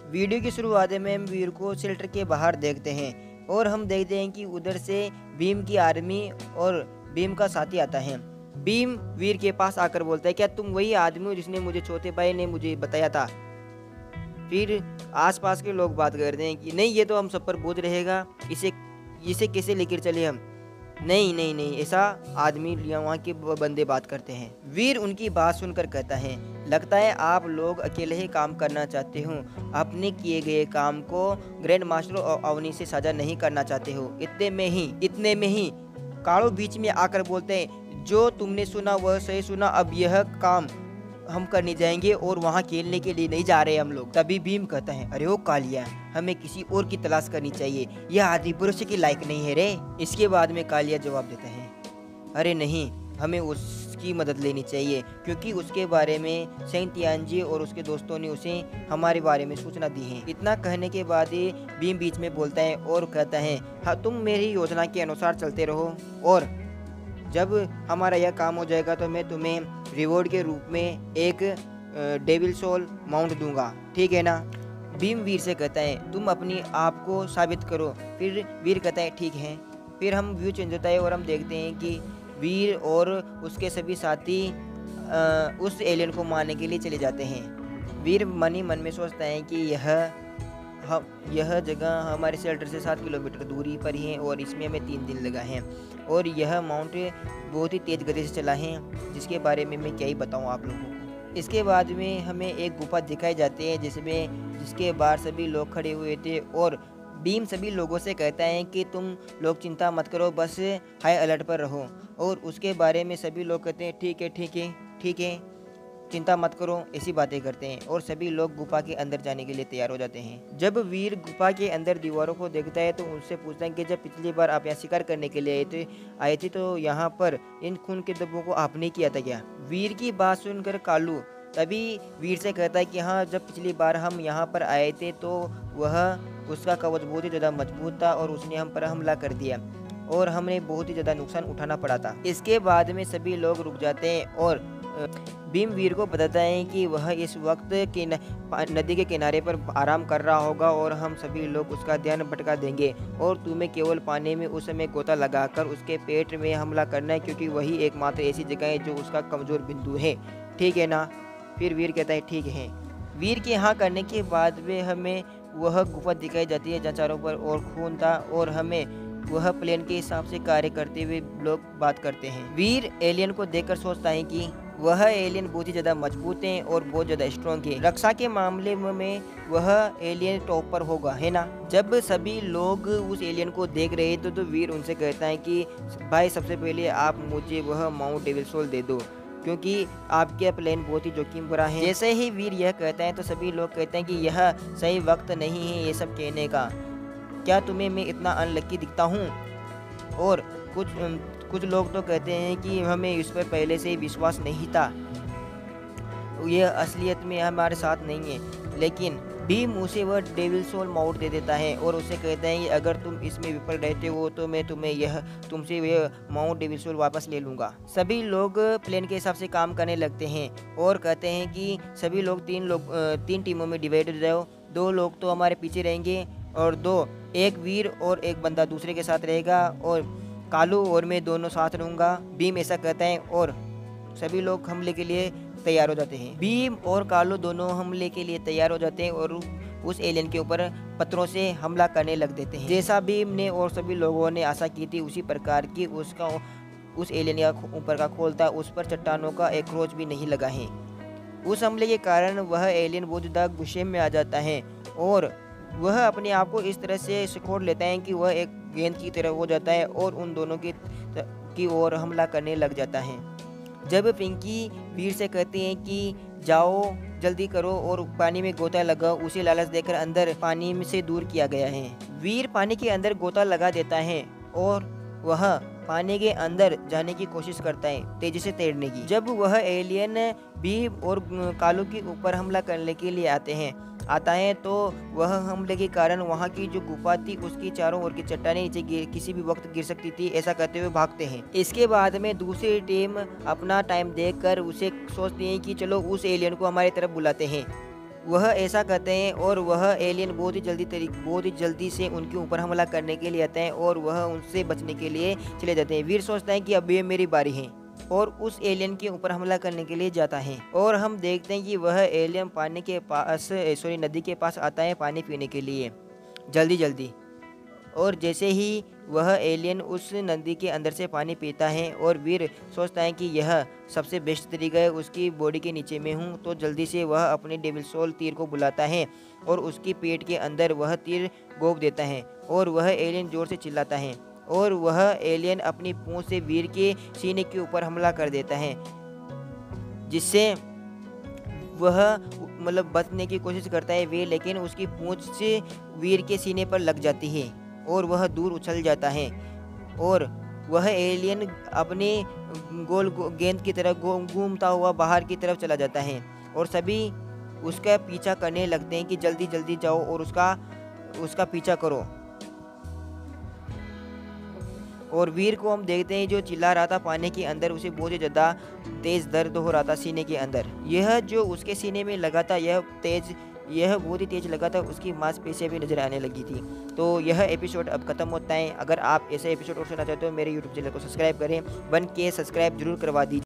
Video की शुरुआत में हम वीर को शेल्टर के बाहर देखते हैं और हम देखते हैं कि उधर से भीम की आर्मी और भीम का साथी आता है। भीम वीर के पास आकर बोलता है, क्या तुम वही आदमी हो जिसने मुझे चौथे भाई ने मुझे बताया था? फिर आसपास के लोग बात करते हैं कि नहीं, ये तो हम सब पर बोझ रहेगा, इसे इसे कैसे लेकर चले हम? नहीं नहीं नहीं, ऐसा आदमी वहाँ के बंदे बात करते हैं। वीर उनकी बात सुनकर कहता है, लगता है आप लोग अकेले ही काम करना चाहते हो, अपने किए गए काम को ग्रैंड मास्टर और अवनी से साझा नहीं करना चाहते हो। इतने में ही कालो बीच में आकर बोलते हैं, जो तुमने सुना वह सही सुना, अब यह काम हम करने जाएंगे और वहाँ खेलने के लिए नहीं जा रहे हम लोग। तभी भीम कहता है, अरे ओ कालिया, हमें किसी और की तलाश करनी चाहिए, यह आदि पुरुष के लायक नहीं है रे। इसके बाद में कालिया जवाब देता है, अरे नहीं, हमें उसकी मदद लेनी चाहिए, क्योंकि उसके बारे में सेंटियांजी और उसके दोस्तों ने उसे हमारे बारे में सूचना दी है। इतना कहने के बाद ही भीम बीच में बोलता है और कहता है, हाँ तुम मेरी योजना के अनुसार चलते रहो, और जब हमारा यह काम हो जाएगा तो मैं तुम्हें रिवॉर्ड के रूप में एक डेविल सोल माउंट दूंगा, ठीक है ना? भीम वीर से कहता है, तुम अपनी आप को साबित करो। फिर वीर कहता है, ठीक है। फिर हम व्यू चेंज होता है और हम देखते हैं कि वीर और उसके सभी साथी उस एलियन को मारने के लिए चले जाते हैं। वीर मन ही मन में सोचता है कि यह जगह हमारे शेल्टर से 7 किलोमीटर दूरी पर ही है और इसमें हमें 3 दिन लगा है, और यह माउंट बहुत ही तेज़ गति से चला है, जिसके बारे में मैं क्या ही बताऊँ आप लोगों को। इसके बाद में हमें एक गुफा दिखाई जाती है जिसके बाहर सभी लोग खड़े हुए थे, और भीम सभी लोगों से कहता है कि तुम लोग चिंता मत करो, बस हाई अलर्ट पर रहो। और उसके बारे में सभी लोग कहते हैं, ठीक है ठीक है ठीक है, चिंता मत करो, ऐसी बातें करते हैं, और सभी लोग गुफा के अंदर जाने के लिए तैयार हो जाते हैं। जब वीर गुफा के अंदर दीवारों को देखता है तो उनसे पूछता है कि जब पिछली बार आप यहाँ शिकार करने के लिए आए थे तो यहाँ पर इन खून के धब्बों को आपने किया था क्या? वीर की बात सुनकर कालू तभी वीर से कहता है कि हाँ, जब पिछली बार हम यहाँ पर आए थे तो उसका कवच बहुत ही ज़्यादा मजबूत था और उसने हम पर हमला कर दिया और हमें बहुत ही ज़्यादा नुकसान उठाना पड़ा था। इसके बाद में सभी लोग रुक जाते हैं और भीम वीर को बताता है कि वह इस वक्त नदी के किनारे पर आराम कर रहा होगा और हम सभी लोग उसका ध्यान भटका देंगे, और तुम्हें केवल पानी में उस समय गोता लगाकर उसके पेट में हमला करना है, क्योंकि वही एकमात्र ऐसी जगह है जो उसका कमज़ोर बिंदु है, ठीक है ना? फिर वीर कहता है, ठीक है। वीर के यहाँ करने के बाद में हमें वह गुफा दिखाई जाती है जहाँ चारों पर और खून था, और हमें वह प्लेन के हिसाब से कार्य करते हुए लोग बात करते हैं। वीर एलियन को देखकर सोचता है कि वह एलियन बहुत ही ज़्यादा मजबूत है और बहुत ज़्यादा स्ट्रॉन्ग है, रक्षा के मामले में वह एलियन टॉप पर होगा, है ना? जब सभी लोग उस एलियन को देख रहे थे तो वीर उनसे कहता है कि भाई, सबसे पहले आप मुझे वह माउंट डेविल सोल दे दो, क्योंकि आपके प्लेन बहुत ही जोखिम भरा है। जैसे ही वीर यह कहता है तो सभी लोग कहते हैं कि यह सही वक्त नहीं है ये सब कहने का, क्या तुम्हें मैं इतना अनलक्की दिखता हूँ? और कुछ लोग तो कहते हैं कि हमें इस पर पहले से ही विश्वास नहीं था, यह असलियत में हमारे साथ नहीं है। लेकिन भीम उसे वह डेविल सोल माउंट दे देता है और उसे कहता है कि अगर तुम इसमें विफल रहते हो तो मैं तुमसे यह माउंट डेविल सोल वापस ले लूँगा। सभी लोग प्लान के हिसाब से काम करने लगते हैं और कहते हैं कि सभी लोग तीन टीमों में डिवाइड हो जाओ, 2 लोग तो हमारे पीछे रहेंगे और एक वीर और एक बंदा दूसरे के साथ रहेगा, और कालू और मैं दोनों साथ रहूँगा। भीम ऐसा कहता है और सभी लोग हमले के लिए तैयार हो जाते हैं। भीम और कालू दोनों हमले के लिए तैयार हो जाते हैं और उस एलियन के ऊपर पत्थरों से हमला करने लग देते हैं। जैसा भीम ने और सभी लोगों ने आशा की थी उसी प्रकार की उस एलियन का ऊपर का खोल था, उस पर चट्टानों का एक रोज भी नहीं लगा है। उस हमले के कारण वह एलियन बहुत ज़्यादा गुस्से में आ जाता है और वह अपने आप को इस तरह से सिकोड़ लेता है कि वह एक गेंद की तरह हो जाता है और उन दोनों की ओर हमला करने लग जाता है। जब पिंकी वीर से कहते हैं कि जाओ जल्दी करो और पानी में गोता लगाओ, उसे लालच देकर अंदर पानी में से दूर किया गया है। वीर पानी के अंदर गोता लगा देता है और वह पानी के अंदर जाने की कोशिश करता है, तेजी से तैरने की। जब वह एलियन भीम और कालू के ऊपर हमला करने के लिए आता है तो वह हमले के कारण वहां की जो गुफा थी उसकी चारों ओर की चट्टानें नीचे किसी भी वक्त गिर सकती थी, ऐसा कहते हुए भागते हैं। इसके बाद में दूसरी टीम अपना टाइम देखकर उसे सोचती है कि चलो उस एलियन को हमारी तरफ बुलाते हैं वह ऐसा करते हैं और वह एलियन बहुत ही जल्दी से उनके ऊपर हमला करने के लिए आते हैं और वह उनसे बचने के लिए चले जाते हैं। वीर सोचता है कि अब ये मेरी बारी है और उस एलियन के ऊपर हमला करने के लिए जाता है और हम देखते हैं कि वह एलियन नदी के पास आता है पानी पीने के लिए जल्दी जल्दी। और जैसे ही वह एलियन उस नदी के अंदर से पानी पीता है और वीर सोचता है कि यह सबसे बेस्ट तरीका है, उसकी बॉडी के नीचे में हूँ, तो जल्दी से वह अपने डेविल सोल तीर को बुलाता है और उसकी पेट के अंदर वह तीर गोप देता है और वह एलियन जोर से चिल्लाता है और वह एलियन अपनी पूंछ से वीर के सीने के ऊपर हमला कर देता है, जिससे वह बचने की कोशिश करता है वीर, लेकिन उसकी पूंछ से वीर के सीने पर लग जाती है और वह दूर उछल जाता है और वह एलियन अपने गोल गेंद की तरह घूमता हुआ बाहर की तरफ चला जाता है और सभी उसका पीछा करने लगते हैं कि जल्दी जल्दी जाओ और उसका पीछा करो। और वीर को हम देखते हैं जो चिल्ला रहा था पानी के अंदर, उसे बहुत ही ज़्यादा तेज़ दर्द हो रहा था सीने के अंदर। यह जो उसके सीने में लगा था यह बहुत ही तेज़ लगा था, उसकी मांसपेशियां भी नज़र आने लगी थी। तो यह एपिसोड अब खत्म होता है। अगर आप ऐसे एपिसोड और सुनना चाहते हो मेरे यूट्यूब चैनल को सब्सक्राइब करें, 1K सब्सक्राइब जरूर करवा दीजिए।